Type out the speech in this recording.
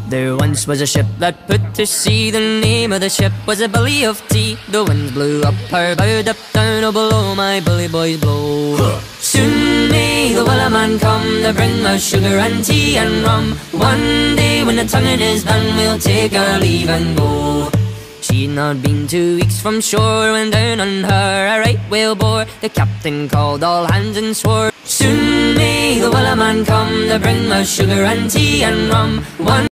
There once was a ship that put to sea. The name of the ship was a Billy of Tea. The winds blew up her bow, up down, oh below my bully boys blow. Soon may the Wellerman come to bring us sugar and tea and rum. One day when the tonguing is done, we'll take our leave and go. She'd not been 2 weeks from shore when down on her a right whale bore. The captain called all hands and swore, soon may the Wellerman come to bring us sugar and tea and rum. One